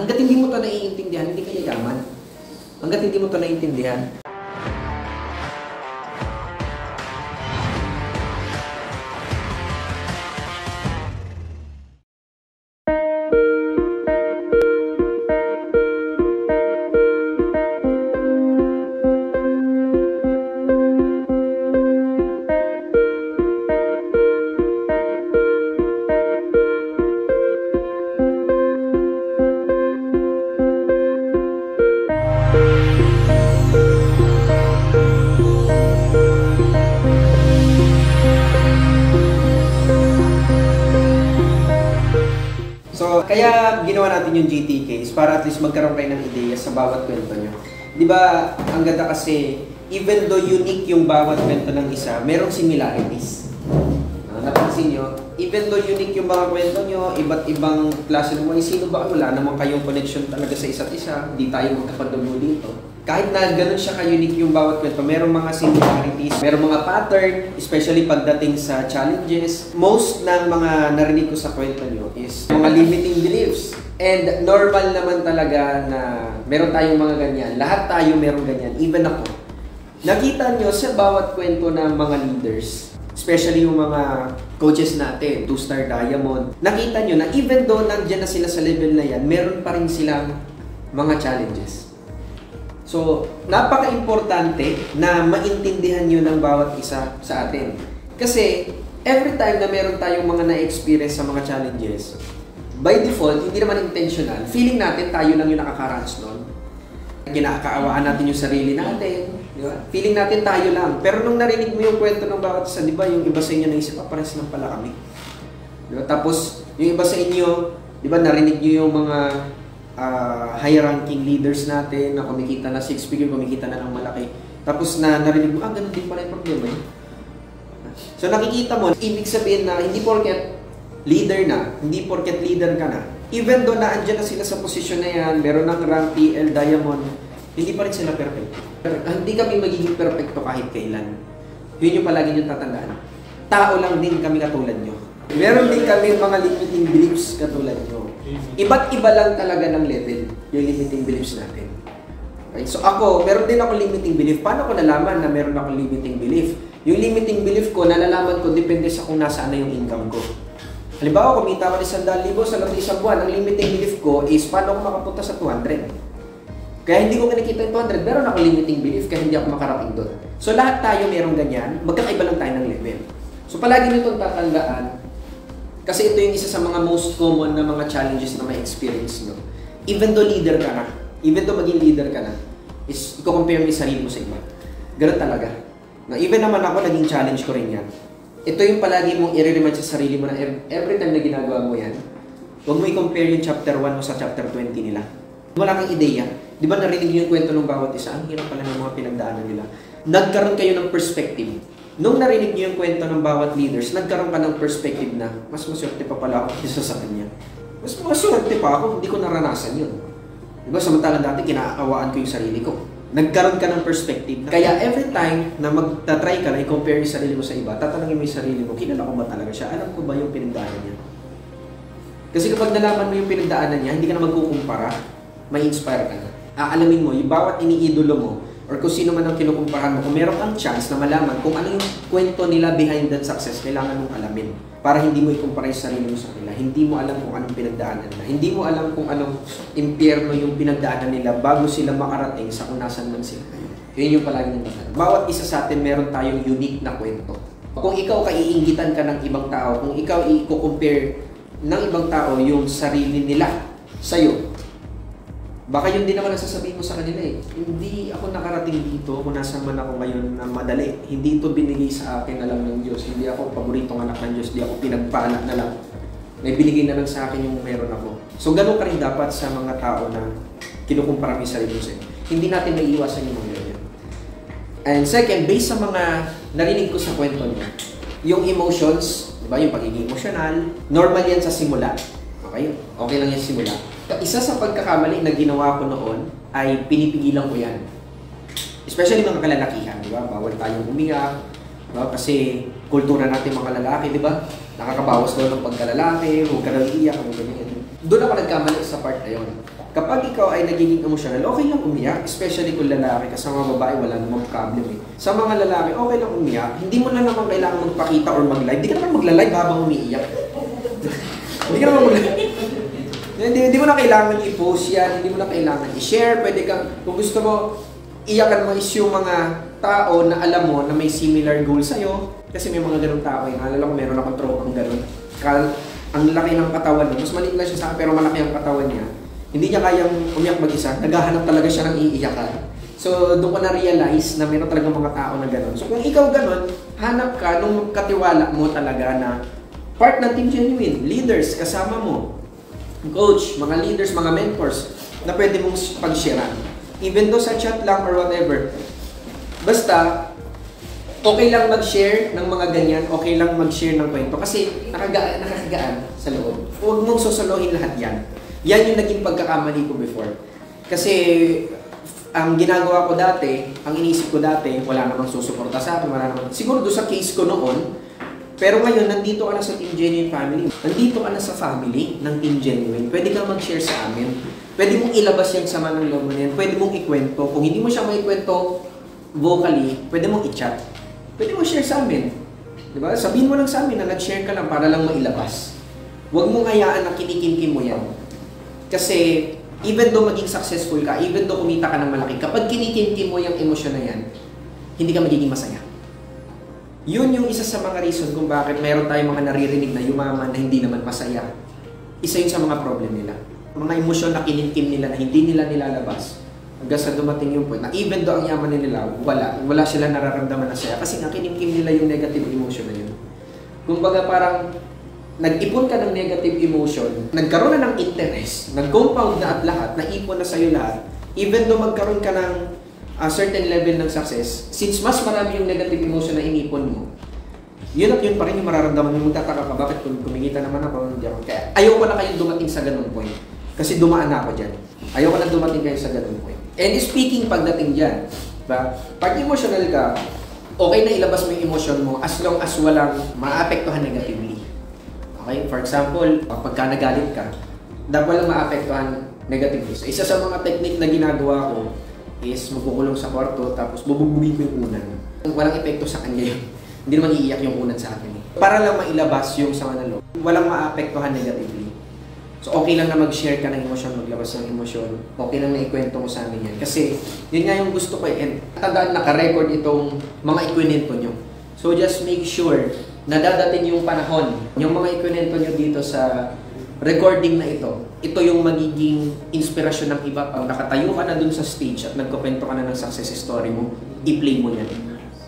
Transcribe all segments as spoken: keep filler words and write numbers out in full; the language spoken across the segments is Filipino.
Hanggat hindi mo ito naiintindihan, hindi ka yayaman. Hanggat hindi mo ito naiintindihan. So, kaya ginawa natin yung G T Ks para at least magkaroon kayo ng ideya sa bawat kwento nyo. Di ba, ang ganda kasi, even though unique yung bawat kwento ng isa, merong similarities. Uh, napansin nyo, even though unique yung mga kwento nyo, iba't ibang klase ng mga sino ba, wala naman kayong connection talaga sa isa't isa, hindi tayo magkapadugo dito. Kahit na ganun siya ka-unique yung bawat kwento, merong mga similarities, merong mga pattern, especially pagdating sa challenges. Most ng mga narinig ko sa kwento nyo is mga limiting beliefs. And normal naman talaga na meron tayong mga ganyan. Lahat tayo meron ganyan, even ako. Nakita nyo sa bawat kwento ng mga leaders, especially yung mga coaches natin, two-star diamond, nakita nyo na even though nandyan na sila sa level na yan, meron pa rin silang mga challenges. So, napaka-importante na maintindihan nyo ng bawat isa sa atin. Kasi, every time na meron tayong mga na-experience sa mga challenges, by default, hindi naman intentional, feeling natin tayo lang yung nakakaranas nun. Kinakaawaan natin yung sarili natin. Di ba? Feeling natin tayo lang. Pero nung narinig mo yung kwento ng bawat isa, di ba, yung iba sa inyo naisip, ah, pares lang pala kami. Di ba? Tapos, yung iba sa inyo, di ba, narinig nyo yung mga Uh, high-ranking leaders natin na kumikita na six figure, kumikita na ng malaki. Tapos na narinig mo, ah, ganun din pala yung problema yun. So nakikita mo, ibig sabihin na hindi porket leader na, hindi porket leader ka na, even though na andyan na sila sa posisyon na yan, meron ng rank, T L, diamond, hindi pa rin sila perfecto. Pero hindi kami magiging perfecto kahit kailan. Yun yung palagi nyo tatandaan. Tao lang din kami katulad nyo. Meron din kami mga limiting beliefs katulad nyo. Iba't iba lang talaga ng level yung limiting beliefs natin. Okay? So ako, meron din ako limiting belief. Paano ko nalaman na meron ako limiting belief? Yung limiting belief ko, nalalaman ko depende sa kung nasaan na yung income ko. Halimbawa, kumita ko ng one hundred thousand sa loob ng isang buwan. Ang limiting belief ko is paano ako makapunta sa two hundred. Kaya hindi ko kinikita yung two hundred, meron ako limiting belief kaya hindi ako makarating doon. So lahat tayo merong ganyan, magkakaiba lang tayo ng level. So palagi nyo itong tatandaan. Kasi ito yung isa sa mga most common na mga challenges na may experience nyo. Even though leader ka na, even though maging leader ka na, is i-compare mo yung sarili mo sa iba. Ganun talaga. Na even naman ako, naging challenge ko rin yan. Ito yung palagi mong i-remind sa sarili mo na every time na ginagawa mo yan, huwag mo i-compare yung chapter one mo sa chapter twenty nila. Wala kang ideya. Di ba narinig yung kwento ng bawat isa? Ang hirap pala ng mga pinagdaanan nila. Nagkaroon kayo ng perspective. Nung narinig niyo yung kwento ng bawat leaders, nagkaroon ka ng perspective na, mas maswerte pa pala ako kaysa sa kanya. Mas maswerte pa ako, hindi ko naranasan yun. Diba, samantalang dati, kinaawaan ko yung sarili ko. Nagkaroon ka ng perspective. Kaya every time na magta-try ka na i-compare yung sarili mo sa iba, tatanungin mo yung sarili mo, kilala ko ba talaga siya? Alam ko ba yung pinagdaanan niya? Kasi kapag nalaman mo yung pinagdaanan niya, hindi ka na magkukumpara, may inspire ka na. Aalamin mo, yung bawat iniidolo mo, or kung sino man ang kinukumparan mo, kung meron kang chance na malaman kung ano yung kwento nila behind that success, kailangan mong alamin. Para hindi mo ikumpara yung sarili mo sa kanila. Hindi mo alam kung anong pinagdaanan nila. Hindi mo alam kung anong impyerno yung pinagdaanan nila bago sila makarating sa kung nasan man sila. Yun yung palagi ng dapat. Bawat isa sa atin, meron tayong unique na kwento. Kung ikaw kaiingitan ka ng ibang tao, kung ikaw i-compare ng ibang tao yung sarili nila sa'yo, baka yun din naman ang sasabihin mo sa kanila eh. Hindi ako nakarating dito kung nasan man ako ngayon na madali. Hindi ito binigay sa akin na lang ng Diyos. Hindi ako paboritong anak ng Diyos. Hindi ako pinagpala na lang. May binigay na lang sa akin yung meron ako. So ganun ka rin dapat sa mga tao na kinukumpara mo yung sarili mo sa'yo. Hindi natin may iwasan yung mga ganyan. And second, based sa mga narinig ko sa kwento niya, yung emotions, di ba, yung pagiging emotional, normal yan sa simula. Okay? Okay lang yan sa simula. Isa sa pagkakamali na ginawa ko noon ay pinipigilan ko yan. Especially mga kalalakihan, di ba? Bawal tayong umiyak, di ba? Kasi kultura natin mga lalaki, di ba? Nakakabawas daw ng pagkalalaki, huwag ka daw iiyak, huwag ganyan. Doon ako nagkamali sa part na yun. Kapag ikaw ay nagiging emotional, okay lang umiyak, especially kung lalaki, kasi sa mga babae wala namang problem eh. Sa mga lalaki, okay lang umiyak, hindi mo na naman kailangan magpakita or mag-live. Hindi ka naman magla-live habang umiiyak. Hindi ka naman mag-live. Hindi, hindi mo na kailangan i-post yan, hindi mo na kailangan i-share. Pwede kang, kung gusto mo, iyakan mo is yung mga tao na alam mo na may similar goal sa'yo. Kasi may mga ganung tao eh. Alala ko meron akong tropang ganun. Kal ang laki ng katawan niya. Mas maliit lang siya sa akin pero malaki ang katawan niya. Hindi niya kayang umiyak mag-isa. Naghahanap talaga siya ng iiyakan. So, doon ko na-realize na meron talaga mga tao na gano'n. So, kung ikaw gano'n, hanap ka nung katiwala mo talaga na part ng Team Genuine. Leaders, kasama mo. Coach, mga leaders, mga mentors na pwede mong pag-sharean. Even though sa chat lang or whatever. Basta, okay lang mag-share ng mga ganyan, okay lang mag-share ng kwento kasi nakagaan, nakakagaan sa loob. Huwag mong susuluhin lahat yan. Yan yung naging pagkakamali ko before. Kasi ang ginagawa ko dati, ang inisip ko dati, wala namang susuporta sa akin, wala namang... Siguro doon sa case ko noon, pero ngayon, nandito ka na sa Team Genuine Family. Nandito ka na sa family ng Team Genuine. Pwede kang mag-share sa amin. Pwede mong ilabas yung sama ng loob mo na yan. Pwede mong ikwento. Kung hindi mo siya maikwento vocally, pwede mong i-chat. Pwede mo share sa amin. Diba? Sabihin mo lang sa amin na nag-share ka lang para lang mailabas. Huwag mong hayaan na kinikimkim mo yan. Kasi, even though maging successful ka, even though kumita ka ng malaki, kapag kinikimkim mo yung emosyon na yan, hindi ka magiging masaya. Yun yung isa sa mga reason kung bakit mayroon tayong mga naririnig na yumaman na hindi naman masaya. Isa yun sa mga problem nila. Mga emosyon na kinikimkim nila na hindi nila nilalabas. Hanggang sa dumating yung point na even though ang yaman nila, wala. Wala sila nararamdaman na saya. Kasi nga kinimkim nila yung negative emotion na yun. Kumbaga parang nag-ipon ka ng negative emotion, nagkaroon na ng interest, nag-compound na at lahat, naipon na sa'yo lahat, even though magkaroon ka ng uh, certain level ng success, since mas marami yung negative emotion na inipon mo, yun at yun pa rin yung mararamdaman mo, magtataka ka, bakit kumikita naman ako, hindi ako. Kaya ayaw ko na kayong dumating sa ganun point. Kasi dumaan na ako dyan. Ayaw ko na dumating kayo sa ganun point. And speaking pagdating dyan, ba, pag emotional ka, okay na ilabas mo yung emotion mo as long as walang maapektuhan negatively. Okay? For example, pagka nagalit ka, dapat walang maapektuhan negatively. So, isa sa mga technique na ginagawa ko is magkukulong sa kwarto tapos bubugbugin ko yung unan. Walang epekto sa kanya yun. Hindi naman iiyak yung unan sa akin. Eh. Para lang mailabas yung sama ng loob. Walang maapektuhan negatively. So, okay lang na mag-share ka ng emosyon, maglabas ng emosyon. Okay lang na ikwento mo sa amin yan. Kasi, yun nga yung gusto ko eh. And tandaan, naka-record itong mga ikwento nyo. So, just make sure na dadating yung panahon, yung mga ikwento nyo dito sa recording na ito, ito yung magiging inspirasyon ng iba. Pag nakatayo ka na dun sa stage at nagkukwento ka na ng success story mo, i-play mo yan.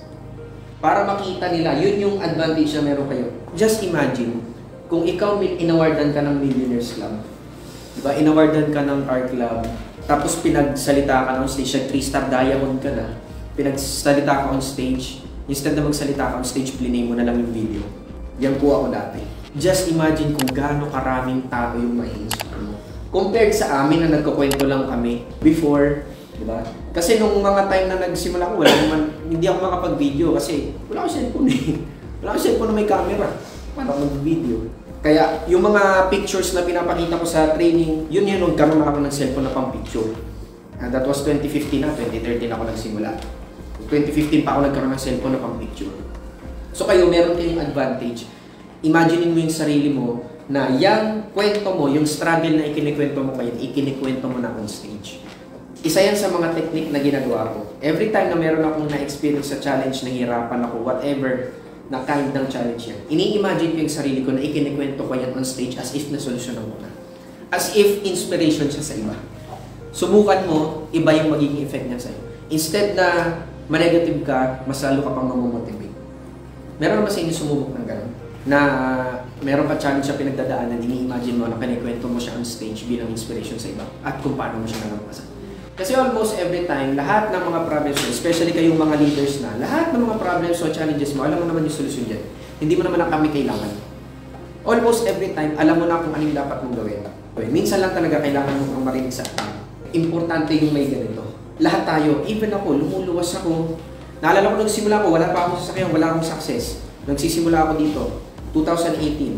Para makita nila, yun yung advantage na meron kayo. Just imagine, kung ikaw inawardan ka ng Millionaires Club, diba? Inawardan ka ng Art Club, tapos pinagsalita ka on stage, nag three star diamond ka na, pinagsalita ka on stage, instead na magsalita ka on stage, plinay mo na lang yung video. Yan po ako dati. Just imagine kung gaano karaming tao yung ma-inspire mo. Compared sa amin na nagkukwento lang kami before, diba? Kasi nung mga time na nagsimula ko, wala naman, hindi ako makapag-video kasi wala akong cellphone eh. Wala akong cellphone na may camera. Paano ako mag-video? Kaya yung mga pictures na pinapakita ko sa training, yun yun, nagkaroon ako ng cellphone na pang picture. And that was twenty fifteen na, twenty thirteen ako nagsimula. twenty fifteen pa ako nagkaroon ng cellphone na pang picture. So kayo, meron kayong advantage. Imaginein mo yung sarili mo na yung kwento mo, yung struggle na ikinikwento mo kayo, ikinikwento mo na on stage. Isa yan sa mga technique na ginagawa ko. Every time na meron akong na-experience sa challenge, nahihirapan ako, whatever, na kind ng challenge yan. Ini-imagine ko yung sarili ko na ikinikwento ko yan on stage as if nasolusyonan mo na. As if inspiration siya sa iba. Subukan mo, iba yung magiging effect niya sa'yo. Instead na ma-negative ka, mas lalo ka pang mamomotivate. Meron naman sa inyo sumubok ng gano'n? Na meron ka challenge sa pinagdadaanan, ini-imagine mo na kinikwento mo siya on stage bilang inspiration sa iba at kung paano mo siya nalampasan. Kasi almost every time, lahat ng mga problems mo, especially kayong mga leaders na, lahat ng mga problems o challenges mo, alam mo naman yung solusyon dyan. Hindi mo naman ang kami kailangan. Almost every time, alam mo na kung ano yung dapat mong gawin. Minsan lang talaga kailangan mo kang marinig sa akin. Importante yung may ganito. Lahat tayo, even ako, lumuluwas ako. Naalala ko nung simula ko, wala pa akong sasakyan, wala akong success. Nagsisimula ako dito, two thousand eighteen.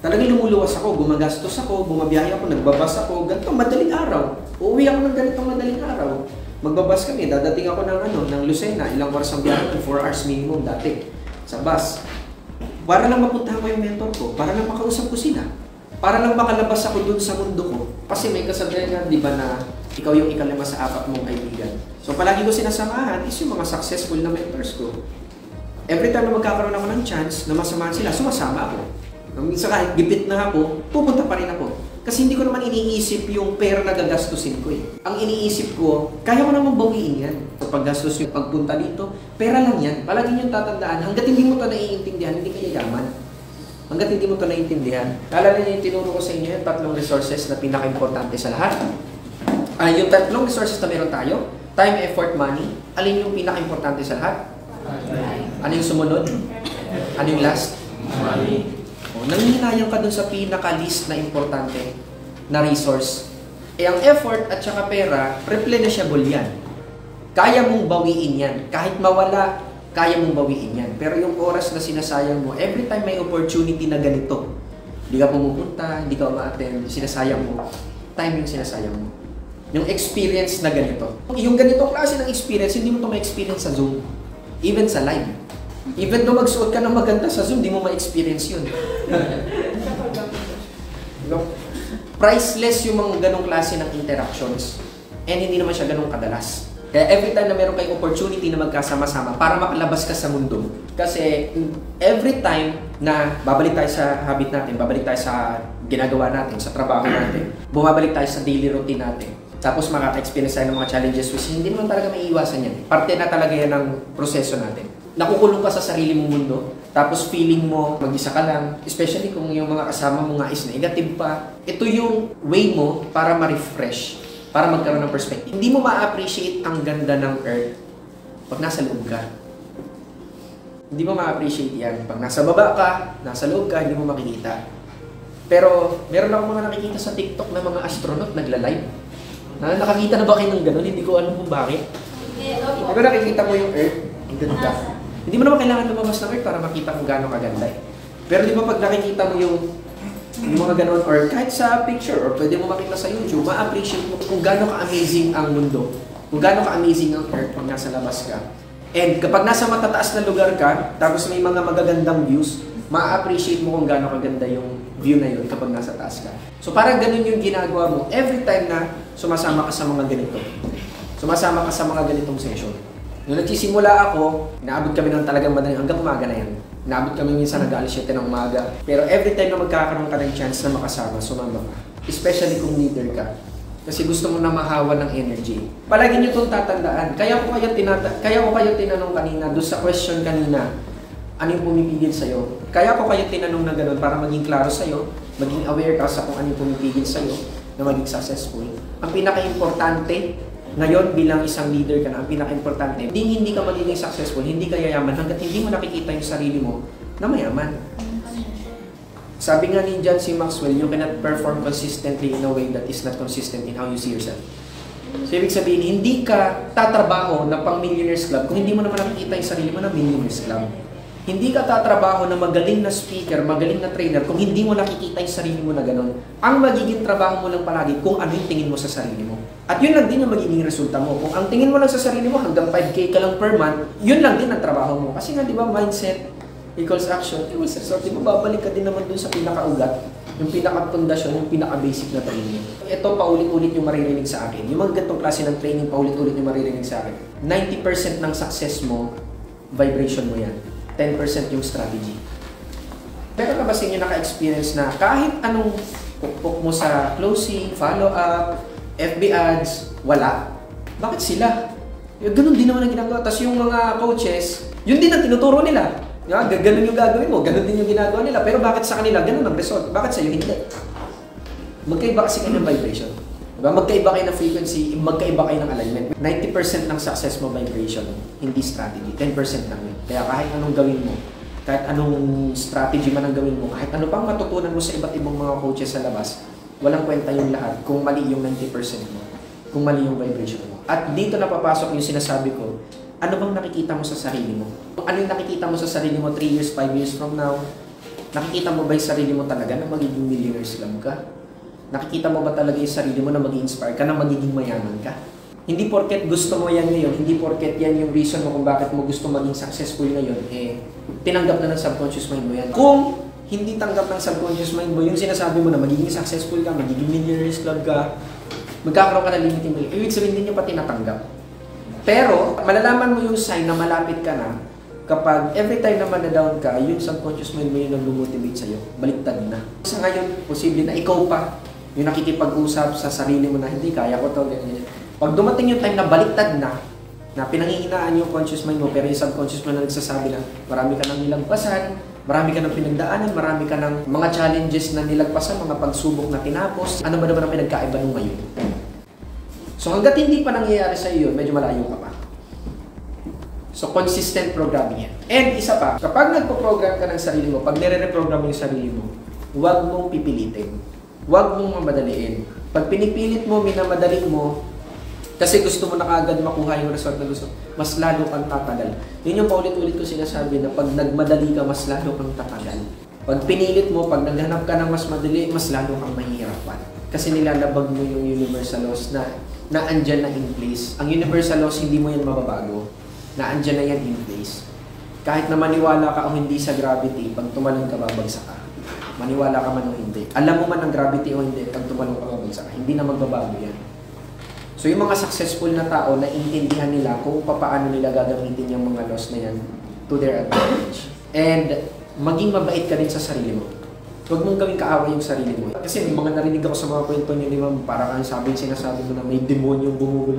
Talagang lumuluwas ako, gumagastos ako, bumabiyahe ako, nagbabas ako, ganito, madaling araw. Uuwi ako ng ganitong madaling araw. Magbabas kami, dadating ako ng ano, ng Lucena, ilang oras ang biyahe, four hours minimum dati sa bus. Para lang mapuntahan ko yung mentor ko, para lang makausap ko sila. Para lang makalabas ako dun sa mundo ko. Kasi may kasabihan nga, di ba, na ikaw yung ikalima sa apat mong kaibigan. So palagi ko sinasamahan is yung mga successful na mentors ko. Every time na magkakaroon ako ng chance na masamahan sila, sumasama ako. Minsan kahit gipit na ako, pupunta pa rin ako. Kasi hindi ko naman iniisip yung pera na gagastusin ko eh. Ang iniisip ko, kaya ko naman bawiin yan. So paggastos yung pagpunta dito, pera lang yan. Palagi niyong tatandaan, hanggat hindi mo ito naiintindihan, hindi ka yayaman. Hanggat hindi mo ito naiintindihan. Kala niyo yung tinuro ko sa inyo yung tatlong resources na pinaka-importante sa lahat. Uh, yung tatlong resources na meron tayo, time, effort, money, alin yung pinaka-importante sa lahat? Ano yung sumunod? Ano yung last? Money. Nanginayang ka dun sa pinaka-list na importante na resource. Eh, ang effort at saka pera, replenishable yan. Kaya mong bawiin yan. Kahit mawala, kaya mong bawiin yan. Pero yung oras na sinasayang mo, every time may opportunity na ganito, hindi ka pumupunta, hindi ka uma-attend, sinasayang mo, time yung sinasayang mo. Yung experience na ganito. Yung ganitong klase ng experience, hindi mo ito ma-experience sa Zoom. Even sa live. Even though magsuot ka ng maganda sa Zoom, di mo ma-experience yun. Priceless yung mga ganong klase ng interactions. And hindi naman siya ganong kadalas. Kaya every time na meron kayong opportunity na magkasama-sama para makalabas ka sa mundo. Kasi every time na babalik tayo sa habit natin, babalik tayo sa ginagawa natin, sa trabaho natin, bumabalik tayo sa daily routine natin, tapos makaka-experience tayo ng mga challenges which hindi naman talaga may iwasan yan. Parte na talaga yan ng proseso natin. Nakukulong ka sa sarili mong mundo, tapos feeling mo mag-isa ka lang, especially kung yung mga kasama mo nga is negative pa. Ito yung way mo para ma-refresh, para magkaroon ng perspective. Hindi mo ma-appreciate ang ganda ng earth pag nasa loob ka. Hindi mo ma-appreciate yan. Pag nasa baba ka, nasa loob ka, hindi mo makikita. Pero meron akong mga nakikita sa TikTok na mga astronaut nagla-live. Na nakakita na ba kayo ng gano'n? Hindi ko alam kung bakit. Pero nakikita mo yung earth, ang ganda. Hindi mo naman kailangan lumabas ng earth para makita kung gaano kaganda eh. Pero di ba pag nakikita mo yung, yung mga gano'n, or kahit sa picture, or pwede mo makita sa YouTube, ma-appreciate mo kung gaano ka-amazing ang mundo, kung gaano ka-amazing ang earth pag nasa labas ka. And kapag nasa matataas na lugar ka, tapos may mga magagandang views, ma-appreciate mo kung gaano kaganda yung view na yun kapag nasa taas ka. So parang ganun yung ginagawa mo every time na sumasama ka sa mga ganito. Sumasama ka sa mga ganitong session. Nung nagsisimula ako, inaabot kami ng talagang madaling hanggang umaga na yan. Inaabot kami minsan nag-alas siyete ng umaga. Pero every time na magkakaroon ka ng chance na makasama, sumama ka. Especially kung leader ka. Kasi gusto mo na mahawa ng energy. Palagi nyo itong tatandaan. Kaya ko kayo, tinata kaya ko kayo tinanong kanina, doon sa question kanina, ano yung pumipigil sa'yo? Kaya ko kayo tinanong na gano'n para maging klaro sa'yo, maging aware ka sa kung ano yung pumipigil sa'yo, na maging successful. Ang pinaka-importante, ngayon bilang isang leader ka na, ang pinaka-importante, hindi hindi ka magiging successful, hindi ka yayaman hanggat hindi mo nakikita yung sarili mo na mayaman. Sabi nga ni John C. Maxwell, you cannot perform consistently in a way that is not consistent in how you see yourself. So, ibig sabihin, hindi ka tatrabaho na pang Millionaires Club kung hindi mo naman nakikita yung sarili mo na Millionaires Club. Hindi ka tatrabaho na magaling na speaker, magaling na trainer kung hindi mo nakikita yung sarili mo na gano'n. Ang magiging trabaho mo lang palagi kung ano yung tingin mo sa sarili mo. At yun lang din yung magiging resulta mo. Kung ang tingin mo lang sa sarili mo hanggang five K ka lang per month, yun lang din ang trabaho mo. Kasi nga, di ba, mindset equals action equals result. Di ba, babalik ka din naman dun sa pinakaugat, yung pinaka-pundasyon, yung pinaka-basic na training. Ito, paulit-ulit yung maririnig sa akin. Yung mga ganitong klase ng training, paulit-ulit yung maririnig sa akin. ninety percent ng success mo, vibration mo yan. ten percent yung strategy. Pero na ba sa inyo naka-experience na kahit anong pukpok mo sa closing, follow-up, F B ads, wala? Bakit sila? Ganun din naman ang ginagawa. Tapos yung mga coaches, yun din ang tinuturo nila. Ganun yung gagawin mo, ganun din yung ginagawa nila. Pero bakit sa kanila, ganun ang result? Bakit sa'yo hindi? Magkaiba kasi kayo ng vibration. Diba? Magkaiba kayo ng frequency, magkaiba kayo ng alignment. ninety percent ng success mo vibration, hindi strategy. ten percent lang yun. Kaya kahit anong gawin mo, kahit anong strategy man ang gawin mo, kahit ano pang matutunan mo sa iba't ibang mga coaches sa labas, walang kwenta yung lahat kung mali yung ninety percent mo, kung mali yung vibration mo. At dito na papasok yung sinasabi ko, ano bang nakikita mo sa sarili mo? Ano yung nakikita mo sa sarili mo three years, five years from now, Nakikita mo ba yung sarili mo talaga na magiging millionaire slum ka? Nakikita mo ba talaga yung sarili mo na mag-i-inspire ka na magiging mayaman ka? Hindi porket gusto mo yan ngayon, hindi porket yan yung reason mo kung bakit mo gusto maging successful ngayon, eh, tinanggap na ng subconscious mind mo yan. Kung hindi tanggap ng subconscious mind mo, yung sinasabi mo na magiging successful ka, magiging millionaire slum ka, magkakaroon ka na limiting belief, ibig sabihin hindi nyo pa tinatanggap. Pero, malalaman mo yung sign na malapit ka na kapag every time naman na down ka, yung subconscious mind mo yung nag-motivate sa'yo, baliktad na. Sa ngayon, posible na ikaw pa yung nakikipag-usap sa sarili mo na hindi, kaya ko to, ganyan, ganyan. Pag dumating yung time na baliktad na, na pinangihinaan yung conscious mind mo, pero yung subconscious mind na nagsasabi na marami ka nang nilagpasan, marami ka nang pinagdaanan, marami ka nang mga challenges na nilagpasan, mga pagsubok na tinapos, ano ba naman ang pinagkaiba nung ngayon? So hanggat hindi pa nangyayari sa iyo, medyo malayo ka pa. So consistent programming yan. And isa pa, kapag nagpo-program ka ng sarili mo, pag nire-reprogram mo yung sarili mo, huwag mong pipilitin. Huwag mong mamadaliin. Pag pinipilit mo, minamadali mo, kasi gusto mo na kaagad makuha yung result na gusto, mas lalo kang tatagal. Yun yung paulit-ulit ko sinasabi na pag nagmadali ka, mas lalo kang tatagal. Pag pinilit mo, pag naghanap ka ng mas madali, mas lalo kang mahihirapan. Kasi nilalabag mo yung universal laws na na andyan na in place. Ang universal laws, hindi mo yan mababago. Na andyan na yan in place. Kahit na maniwala ka o hindi sa gravity, pag tumalon ka, babagsak ka. Maniwala ka man o hindi. Alam mo man ang gravity o hindi, pag tumalon ka, babagsak ka. Hindi na magbabago yan. So yung mga successful na tao, naiintindihan nila kung paano nila gagamitin yung mga laws na yan to their advantage. And maging mabait ka din sa sarili mo. Huwag mong gawing kaaway yung sarili mo. Kasi may mga narinig ako sa mga kwento niyo, di ba, parang ang sabi sinasabi mo na may demonyong bumubulong.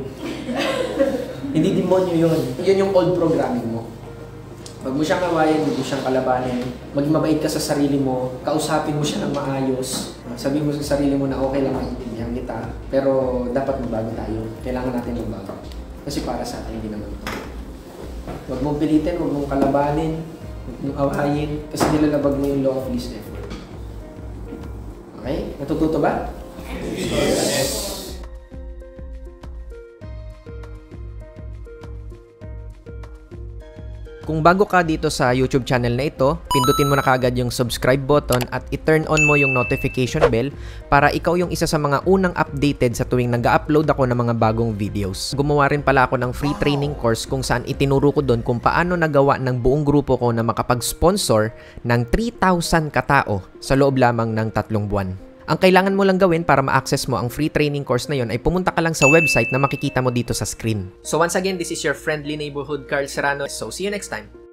Hindi demonyo yun. Yun yung old programming mo. Huwag mo siyang awayin, huwag mo siyang kalabanin. Maging mabait ka sa sarili mo, kausapin mo siya ng maayos. Sabihin mo sa sarili mo na okay lang maintindihan kita, pero dapat magbago tayo. Kailangan natin magbago. Kasi para sa atin, hindi naman ito. Huwag mong pilitin, huwag mong kalabanin, huwag mong awayin, kasi nilalabag mo yung law of least effort. Okay? Natututo ba? Yes. Kung bago ka dito sa YouTube channel na ito, pindutin mo na kaagad yung subscribe button at i-turn on mo yung notification bell para ikaw yung isa sa mga unang updated sa tuwing nag-upload ako ng mga bagong videos. Gumawa rin pala ako ng free training course kung saan itinuro ko doon kung paano nagawa ng buong grupo ko na makapag-sponsor ng three thousand katao sa loob lamang ng tatlong buwan. Ang kailangan mo lang gawin para ma-access mo ang free training course na yon ay pumunta ka lang sa website na makikita mo dito sa screen. So once again, this is your friendly neighborhood Carl Serrano. So see you next time.